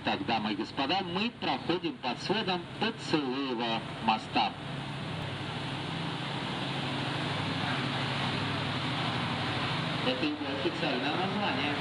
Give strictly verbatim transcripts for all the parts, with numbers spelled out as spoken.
Итак, дамы и господа, мы проходим под сводом Поцелуева моста. Это его официальное название.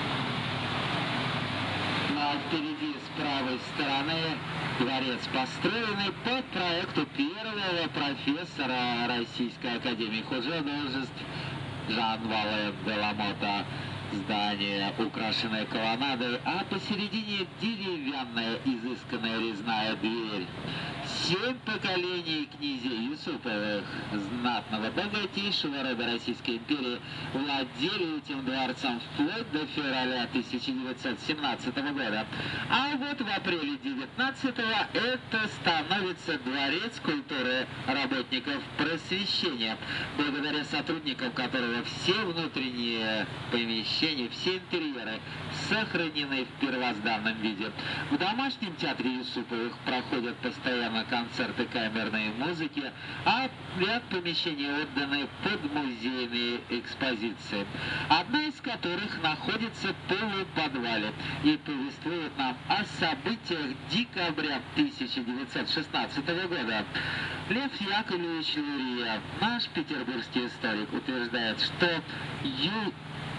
А впереди с правой стороны дворец, построенный по проекту первого профессора Российской академии художеств Жан-Вале Деламота. Здание, украшенное колоннадой, а посередине деревянная изысканная резная дверь. Семь поколений князей Юсуповых, знатного, богатейшего рода Российской империи, владели этим дворцом вплоть до февраля тысяча девятьсот семнадцатого года. А вот в апреле девятнадцатого это становится Дворец культуры работников просвещения, благодаря сотрудникам которого все внутренние помещения, все интерьеры сохранены в первозданном виде. В домашнем театре Юсуповых проходят постоянно концерты камерной музыки, а ряд помещений отданы под музейные экспозиции, одна из которых находится в полуподвале и повествует нам о событиях декабря тысяча девятьсот шестнадцатого года. Лев Яковлевич Люрьев, наш петербургский историк, утверждает, что Ю...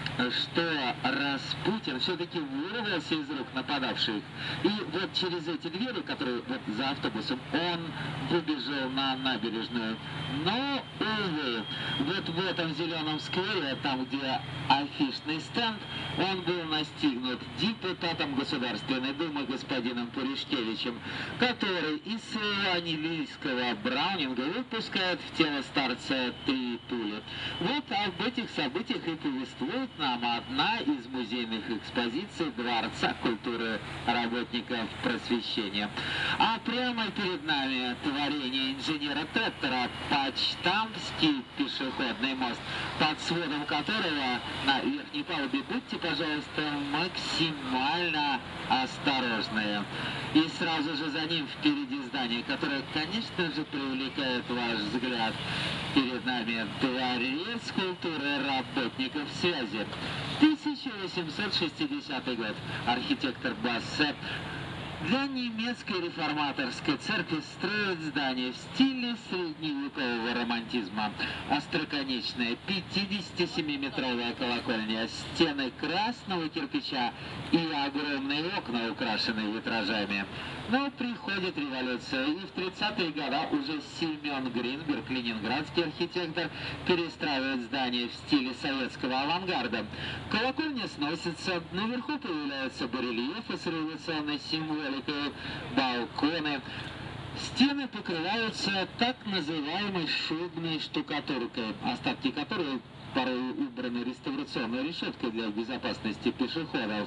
что Распутин все-таки вырвался из рук нападавших. И вот через эти двери, которые вот за автобусом, он выбежал на набережную. Но, увы, вот в этом зеленом сквере, там, где афишный стенд, он был настигнут депутатом Государственной Думы господином Пуришкевичем, который из своего английского браунинга выпускает в тело старца три пули. Вот об этих событиях и повествует нам одна из музейных экспозиций Дворца культуры работников просвещения. А прямо перед нами творение инженера Теттера, Почтамтский пешеходный мост, под сводом которого на верхней палубе будьте, пожалуйста, максимально осторожные. И сразу же за ним впереди здание, которое, конечно же, привлекает ваш взгляд. Перед нами Дворец культуры работников связи. тысяча восемьсот шестидесятый год. Архитектор Бассе для немецкой реформаторской церкви строит здание в стиле средневекового романтизма. Остроконечная пятидесятисемиметровая колокольня, стены красного кирпича и огромные окна, украшенные витражами. Но приходит революция, и в тридцатые годы уже Семен Гринберг, ленинградский архитектор, перестраивает здание в стиле советского авангарда. Колокольня сносится, наверху появляются барельефы с революционной символикой, балконы. Стены покрываются так называемой шубной штукатуркой, остатки которой порой убраны реставрационной решеткой для безопасности пешеходов.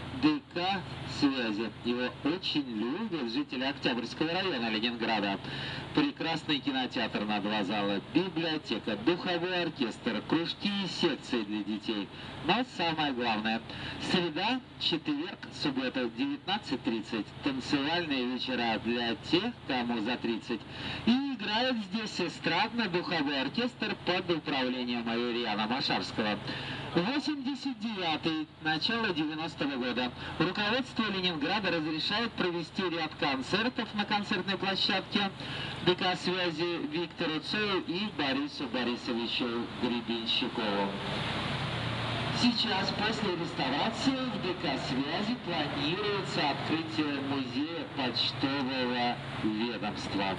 ДК связи. Его очень любят жители Октябрьского района Ленинграда. Прекрасный кинотеатр на два зала, библиотека, духовой оркестр, кружки и секции для детей. Но самое главное, среда, четверг, суббота, девятнадцать тридцать, танцевальные вечера для тех, кому за тридцать. И играет здесь эстрадно-духовой оркестр под управлением Аверьяна Машарского. восемьдесят девятый, начало девяностого года. Руководство Ленинграда разрешает провести ряд концертов на концертной площадке ДК связи Виктору Цою и Борису Борисовичу Гребенщикову. Сейчас, после реставрации, в ДК связи планируется открытие музея почтового ведомства.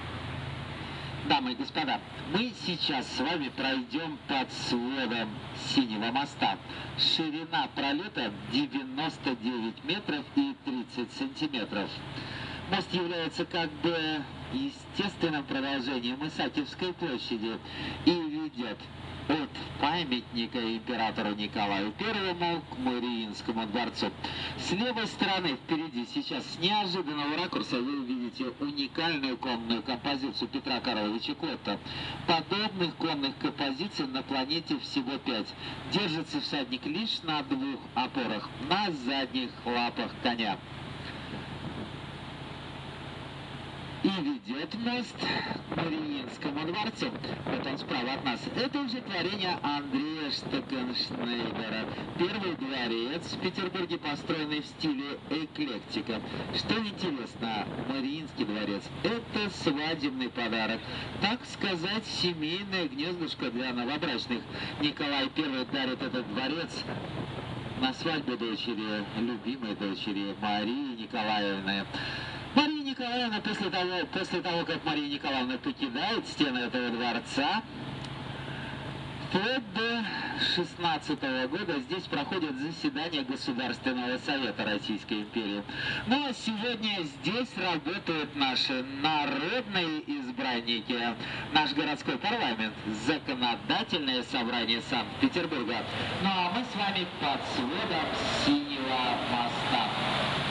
Дамы и господа, мы сейчас с вами пройдем под сводом Синего моста. Ширина пролета девяносто девять метров и тридцать сантиметров. Мост является как бы естественным продолжением Исаакиевской площади и ведет от памятника императору Николаю Первому к Мариинскому дворцу. С левой стороны впереди сейчас с неожиданного ракурса вы увидите уникальную конную композицию Петра Карловича Клотта. Подобных конных композиций на планете всего пять. Держится всадник лишь на двух опорах, на задних лапах коня. и ведет мост к Мариинскому дворцу. Вот он справа от нас. Это уже творение Андрея Штекеншнейдера. Первый дворец в Петербурге, построенный в стиле эклектика. Что интересно, Мариинский дворец – это свадебный подарок. Так сказать, семейное гнездышко для новобрачных. Николай Первый дарит этот дворец на свадьбу дочери, любимой дочери Марии Николаевны. Мария Николаевна после того, после того, как Мария Николаевна покидает стены этого дворца, вплоть до шестнадцатого года здесь проходит заседание Государственного совета Российской империи. Ну а сегодня здесь работают наши народные избранники, наш городской парламент, законодательное собрание Санкт-Петербурга. Ну а мы с вами под сводом Синего моста.